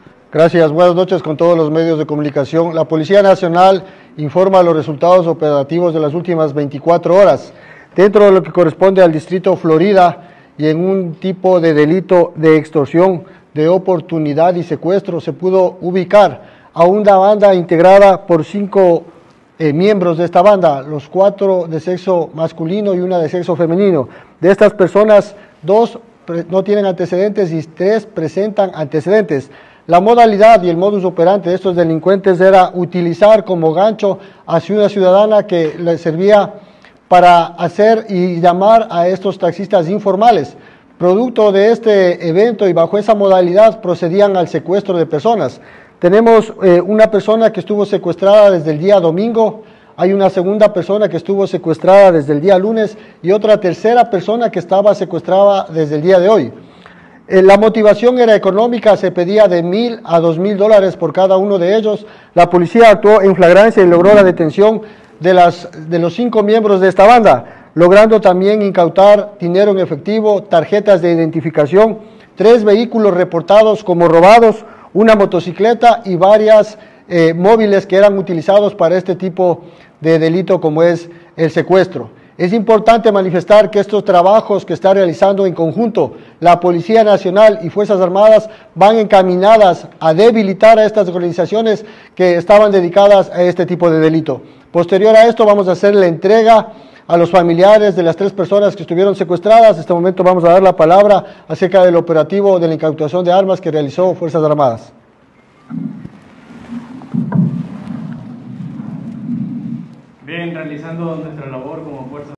Gracias, buenas noches con todos los medios de comunicación. La Policía Nacional informa los resultados operativos de las últimas 24 horas. Dentro de lo que corresponde al Distrito Florida y en un tipo de delito de extorsión, de oportunidad y secuestro, se pudo ubicar a una banda integrada por 5 miembros de esta banda, los 4 de sexo masculino y 1 de sexo femenino. De estas personas, 2 no tienen antecedentes y 3 presentan antecedentes. La modalidad y el modus operandi de estos delincuentes era utilizar como gancho hacia una ciudadana que le servía para hacer y llamar a estos taxistas informales. Producto de este evento y bajo esa modalidad procedían al secuestro de personas. Tenemos una persona que estuvo secuestrada desde el día domingo, hay una segunda persona que estuvo secuestrada desde el día lunes y otra tercera persona que estaba secuestrada desde el día de hoy. La motivación era económica, se pedía de $1,000 a $2,000 por cada uno de ellos. La policía actuó en flagrancia y logró la detención de los 5 miembros de esta banda, logrando también incautar dinero en efectivo, tarjetas de identificación, 3 vehículos reportados como robados, una motocicleta y varias móviles que eran utilizados para este tipo de delito como es el secuestro. Es importante manifestar que estos trabajos que está realizando en conjunto la Policía Nacional y Fuerzas Armadas van encaminadas a debilitar a estas organizaciones que estaban dedicadas a este tipo de delito. Posterior a esto vamos a hacer la entrega a los familiares de las 3 personas que estuvieron secuestradas. En este momento vamos a dar la palabra acerca del operativo de la incautación de armas que realizó Fuerzas Armadas. Bien, realizando nuestra labor como fuerza